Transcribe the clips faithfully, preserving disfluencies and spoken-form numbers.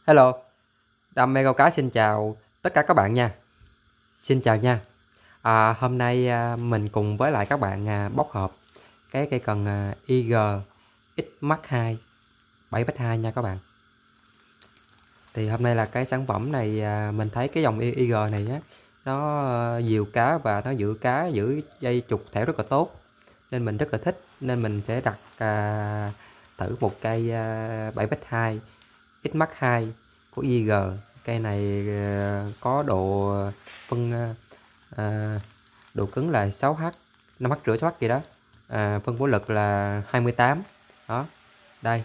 Hello, Đam mê câu cá xin chào tất cả các bạn nha. Xin chào nha. À, hôm nay à, mình cùng với lại các bạn à, bóc hộp cái cây cần à, i giê X Mark hai bảy hai nha các bạn. Thì hôm nay là cái sản phẩm này à, mình thấy cái dòng i giê này á, nó à, dìu cá và nó giữ cá, giữ dây trục thẻo rất là tốt, nên mình rất là thích, nên mình sẽ đặt à, thử một cây à, bảy hai X Mark hai của i giê. Cây này à, có độ phân à, độ cứng là sáu H, năm H rưỡi sáu H gì đó, à, phân bổ lực là hai mươi tám. Đó, đây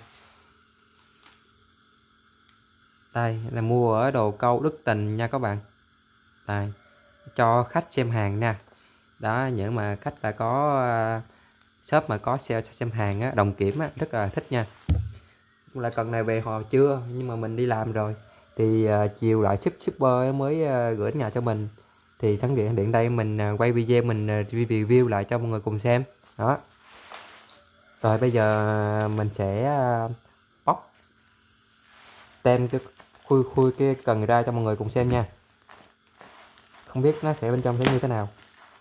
đây là mua ở đồ câu Đức Tình nha các bạn. Đây, cho khách xem hàng nha. Đó, những mà khách là có uh, shop mà có sale cho xem hàng á, đồng kiểm á, rất là thích nha. Là cần này về hồi trưa nhưng mà mình đi làm rồi thì uh, chiều lại ship shipper mới uh, gửi đến nhà cho mình, thì sẵn điện điện đây mình uh, quay video mình uh, review lại cho mọi người cùng xem. Đó, rồi bây giờ mình sẽ uh, bóc tem cái khui khui cái cần ra cho mọi người cùng xem nha. Không biết nó sẽ bên trong sẽ như thế nào.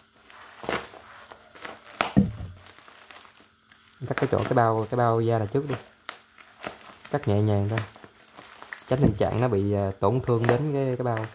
Cắt cái chỗ cái bao cái bao da là trước đi, cắt nhẹ nhàng thôi, tránh tình trạng nó bị tổn thương đến cái cái bao.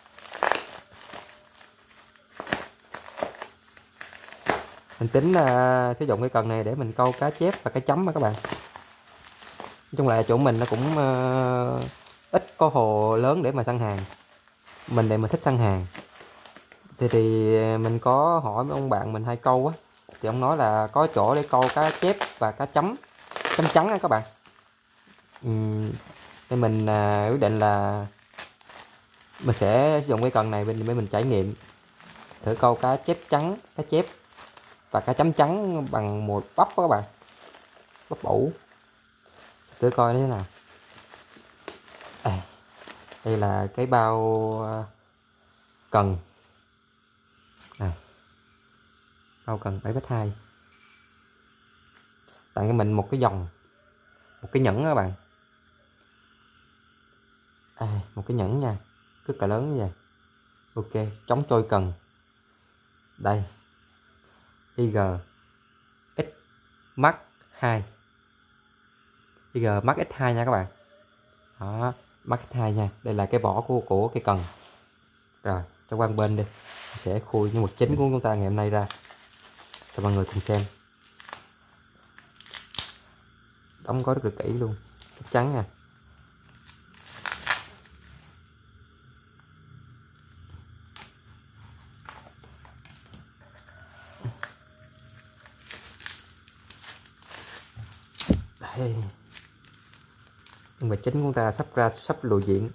Mình tính uh, sử dụng cái cần này để mình câu cá chép và cá chấm đó các bạn. Nói chung là chỗ mình nó cũng uh, ít có hồ lớn để mà săn hàng. Mình để mình thích săn hàng thì thì mình có hỏi mấy ông bạn mình hay câu á, thì ông nói là có chỗ để câu cá chép và cá chấm chấm trắng á các bạn. Uhm, nên mình uh, quyết định là mình sẽ sử dụng cái cần này để mình trải nghiệm thử câu cá chép trắng, cá chép và cá chấm trắng bằng một bắp đó các bạn, bắp ủ, thử coi nó thế nào. À, đây là cái bao cần này, bao cần bảy hai, tặng cho mình một cái vòng, một cái nhẫn đó các bạn. À, một cái nhẫn nha, rất là lớn như vậy. Ok, chống trôi cần. Đây, i giê X Mark hai, i giê Mark X hai nha các bạn. Đó, Mark X hai nha. Đây là cái vỏ của của cái cần. Rồi, cho qua bên đi, sẽ khui những vật chính của chúng ta ngày hôm nay ra cho mọi người cùng xem. Đóng gói rất là kỹ luôn, chắc chắn nha. Đây, nhân vật chính của chúng ta sắp ra, sắp lộ diện.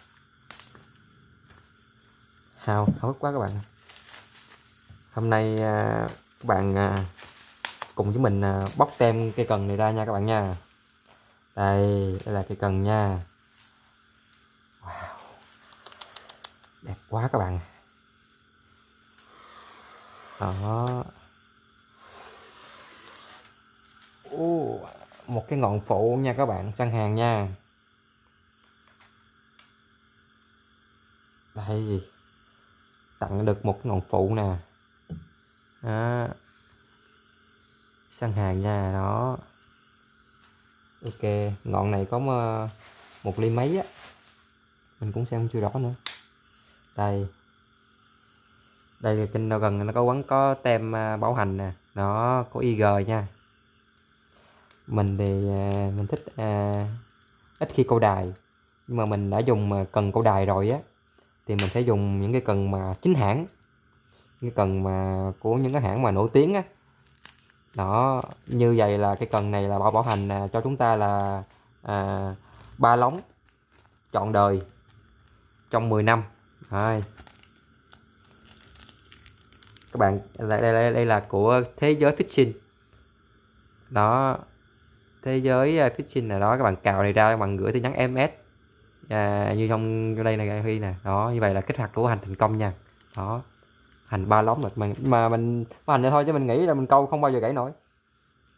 Hào hào hức quá các bạn. Hôm nay à, các bạn à, cùng với mình à, bóc tem cây cần này ra nha các bạn nha. Đây, đây là cây cần nha. Wow, đẹp quá các bạn. Đó. Ô, một cái ngọn phụ nha các bạn, săn hàng nha. Đây, tặng được một ngọn phụ nè. Đó, săn hàng nha. Đó, ok, ngọn này có một ly mấy á, mình cũng xem chưa rõ nữa. Đây, đây là trên đầu gần nó có quấn có tem bảo hành nè, nó có i giê nha. Mình thì mình thích à, ít khi câu đài, nhưng mà mình đã dùng cần câu đài rồi á, thì mình sẽ dùng những cái cần mà chính hãng, cái cần mà của những cái hãng mà nổi tiếng á. Đó, như vậy là cái cần này là bảo bảo hành cho chúng ta là à, ba lóng trọn đời trong mười năm. Rồi, các bạn, đây, đây, đây là của Thế Giới Fishing. Đó, Thế Giới Fishing là đó, các bạn cào này ra, các bạn gửi tin nhắn em ét à, như trong đây này khi nè. Đó, như vậy là kích hoạt của hành thành công nha. Đó, hành ba lóng mà mình mà mình hành này thôi chứ mình nghĩ là mình câu không bao giờ gãy nổi.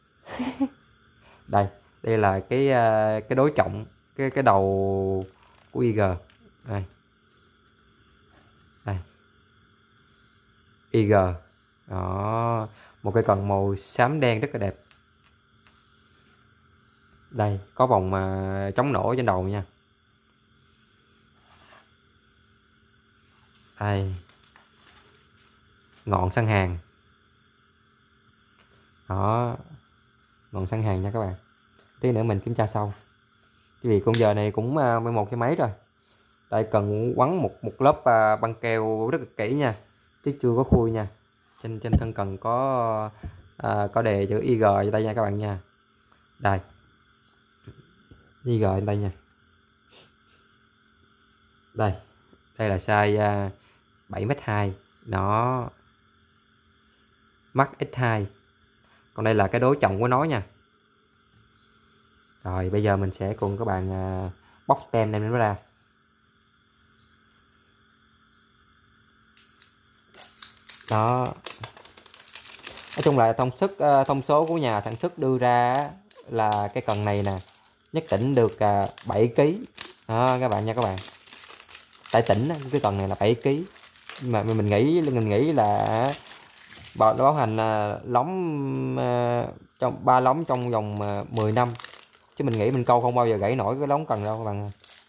Đây, đây là cái cái đối trọng, cái cái đầu của i giê. Đây. Đây. i giê. Đó, một cây cần màu xám đen rất là đẹp. Đây, có vòng mà chống nổ trên đầu nha. Đây. Ngọn săn hàng. Đó, ngọn săn hàng nha các bạn. Tí nữa mình kiểm tra sau. Cái vì con giờ này cũng mười một cái mấy rồi. Đây cần quấn một một lớp băng keo rất là kỹ nha, chứ chưa có khui nha. Trên trên thân cần có à, có đề chữ i giê ở đây nha các bạn nha. Đây. i giê ở đây nha. Đây. Đây là size bảy mét hai. Nó Max ích hai. Còn đây là cái đối chồng của nó nha. Rồi bây giờ mình sẽ cùng các bạn à, bóc tem này nó ra. Đó. Nói chung là thông sức thông số của nhà sản xuất đưa ra là cái cần này nè, nhất tỉnh được bảy ki lô gam. Đó các bạn nha các bạn. Tại tỉnh cái cần này là bảy ki lô gam. Mà mình nghĩ mình nghĩ là bảo nó bảo hành lóng trong ba lóng trong vòng mười năm, chứ mình nghĩ mình câu không bao giờ gãy nổi cái lóng cần đâu các bạn.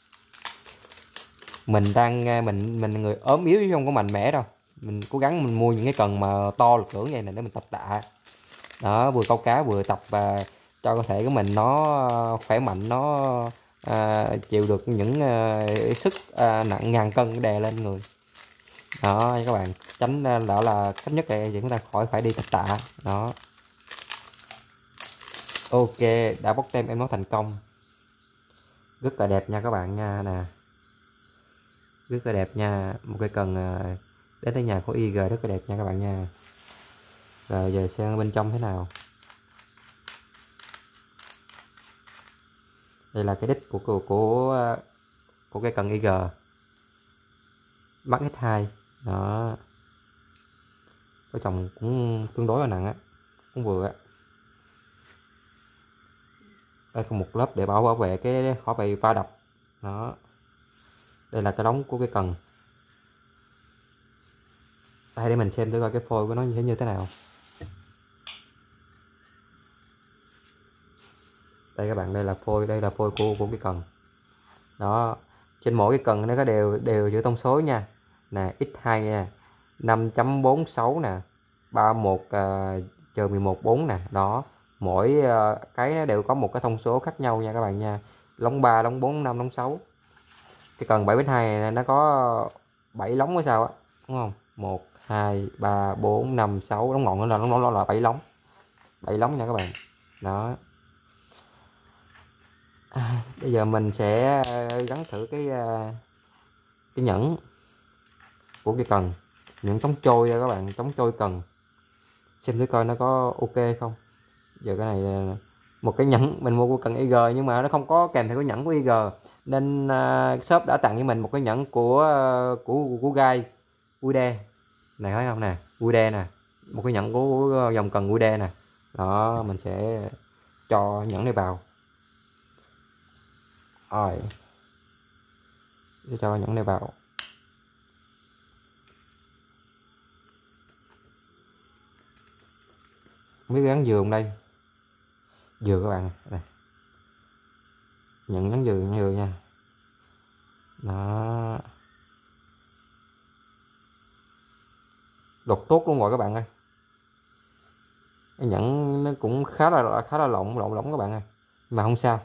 Mình đang mình mình người ốm yếu chứ không có mạnh mẽ đâu. Mình cố gắng mình mua những cái cần mà to lực lưỡng vậy này để mình tập tạ. Đó, vừa câu cá vừa tập và cho cơ thể của mình nó khỏe mạnh, nó à, chịu được những à, sức à, nặng ngàn cân đè lên người. Đó các bạn, tránh đó là cách nhất để chúng ta khỏi phải đi tập tạ. Đó. Ok, đã bóc tem em nó thành công. Rất là đẹp nha các bạn nha nè. Rất là đẹp nha, một cái cần à, đến tới nhà của i giê rất là đẹp nha các bạn nha. Rồi giờ xem bên trong thế nào. Đây là cái đích của của của, của cái cần i giê Max ích hai. Đó. Cái chồng cũng tương đối là nặng á, cũng vừa á. Đây có một lớp để bảo bảo vệ cái khỏi bị va đập. Đó. Đây là cái đóng của cái cần. Đây để mình xem thử coi cái phôi của nó như thế nào. Đây các bạn, đây là phôi, đây là phôi của của cái cần. Đó, trên mỗi cái cần nó có đều đều chữ thông số nha. Nè, ích hai nha, năm chấm bốn sáu nè, ba mươi mốt trừ mười một bốn nè. Đó, mỗi uh, cái nó đều có một cái thông số khác nhau nha các bạn nha. Lóng ba, lóng bốn, năm, lóng sáu. Cái cần bảy mét hai này nó có bảy lóng hay sao á, đúng không? một hai ba bốn năm sáu, lóng ngọn nữa là nó là bảy lóng. bảy lóng nha các bạn. Đó. À, bây giờ mình sẽ gắn thử cái cái nhẫn của cái cần, nhẫn chống trôi ra các bạn, chống trôi cần, xem thử coi nó có ok không. Giờ cái này một cái nhẫn mình mua của cần i giê nhưng mà nó không có kèm theo cái nhẫn của i giê, nên uh, shop đã tặng cho mình một cái nhẫn của uh, của của gai Ude này, thấy không nè, Ude nè, một cái nhẫn của, của dòng cần Ude nè. Đó, mình sẽ cho nhẫn này vào. Rồi, để cho nhẫn này vào. Không biết gắn giường đây. Dừa các bạn này. Nhận gắn dừa dừa nha. Đó. Đột tốt luôn rồi các bạn ơi. Cái nhẫn nó cũng khá là khá là lộn lộn lỏng các bạn ơi. Mà không sao.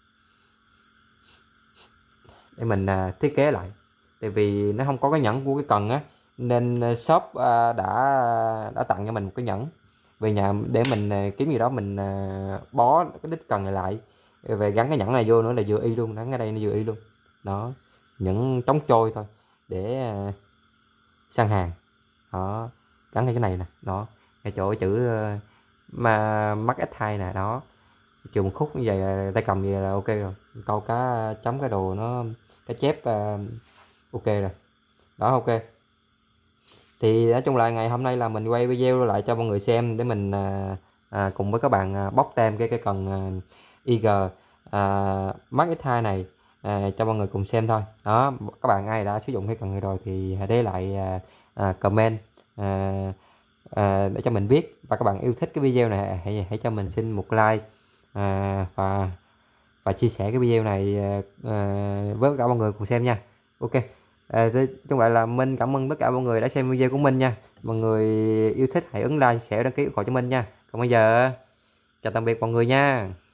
Để mình à, thiết kế lại. Tại vì nó không có cái nhẫn của cái cần á, nên shop à, đã đã tặng cho mình một cái nhẫn về nhà để mình à, kiếm gì đó mình à, bó cái đít cần này lại, về gắn cái nhẫn này vô nữa là vừa y luôn, gắn ở đây nó vừa y luôn. Đó, nhẫn chống trôi thôi để à, săn hàng. Đó, gắn cái này nè, đó, ngay chỗ chữ uh, mà Max ích hai nè. Đó, chừa một khúc như vậy, tay cầm vậy là ok rồi, câu cá chấm cái đồ nó cái chép uh, ok rồi. Đó, ok. Thì nói chung là ngày hôm nay là mình quay video lại cho mọi người xem để mình à, à, cùng với các bạn à, bóc tem cái cái cần à, i giê à, Max ích hai này à, cho mọi người cùng xem thôi. Đó, các bạn ai đã sử dụng cái cần này rồi thì hãy để lại à, à, comment à, à, để cho mình biết, và các bạn yêu thích cái video này hãy hãy cho mình xin một like à, và và chia sẻ cái video này à, với cả mọi người cùng xem nha. Ok, à, chung lại là Minh cảm ơn tất cả mọi người đã xem video của mình nha. Mọi người yêu thích hãy ấn like, share, đăng ký ủng hộ cho mình nha. Còn bây giờ chào tạm biệt mọi người nha.